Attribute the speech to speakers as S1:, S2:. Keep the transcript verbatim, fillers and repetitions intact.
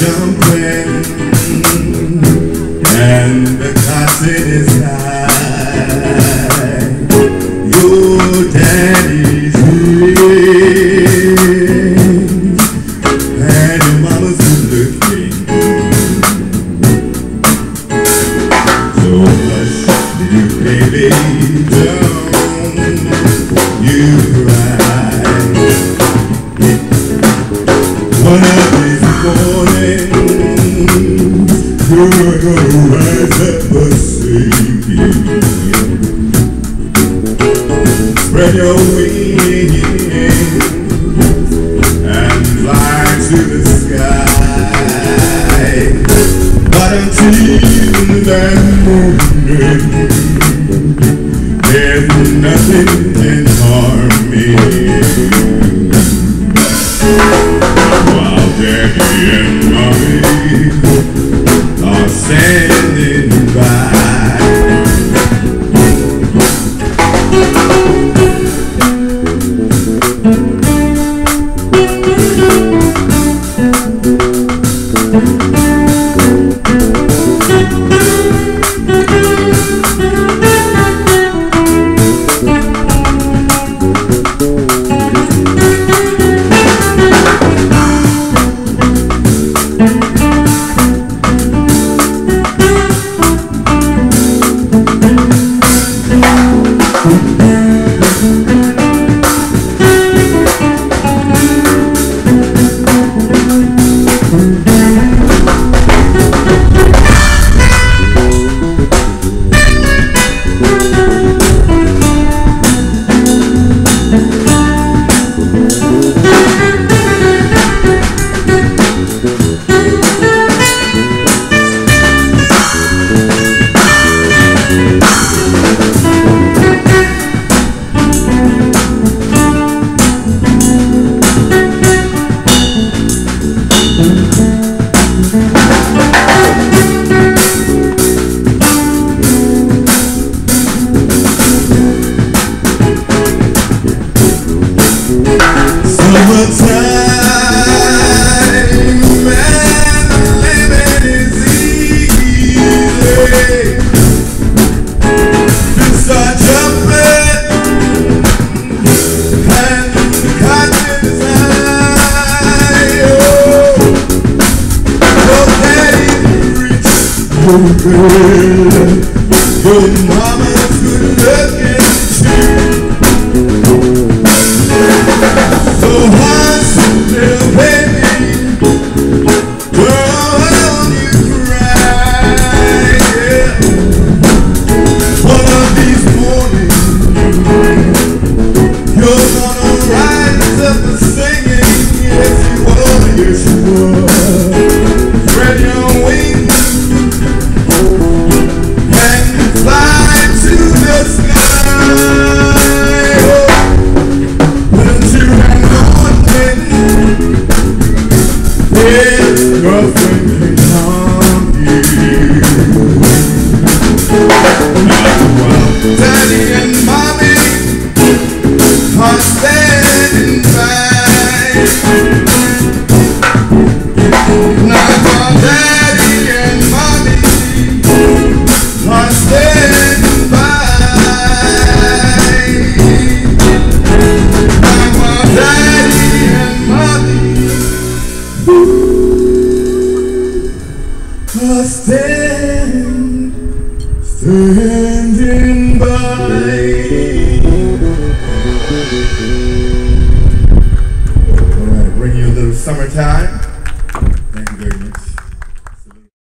S1: jumping and the cotton is high. Your daddy's rich and your mama's good looking. So hush, little baby, don't you cry. One of these mornings, you're gonna rise up a sleepy. Spread your wings and fly to the sky. But until that morning, there's nothing can harm me. While Daddy and Mommy are standing by. Your mama's good looking too. So hush, little baby, don't you cry. Yeah. One of these mornings, you're gonna rise up and singing. Yes, you are, yes, you are. Spread your wings and fly to the sky. Oh, but until that morning, there's nothing can harm you. Now while Daddy and Mommy are standing by. Now while Daddy and Mommy are standing by. Now while Daddy and Mommy are standing, standing